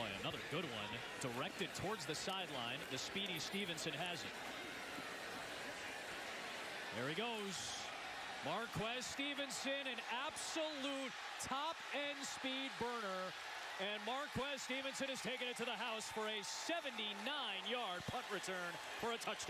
Boy, another good one. Directed towards the sideline. The speedy Stevenson has it. There he goes. Marquez Stevenson, an absolute top-end speed burner. And Marquez Stevenson has taken it to the house for a 79-yard punt return for a touchdown.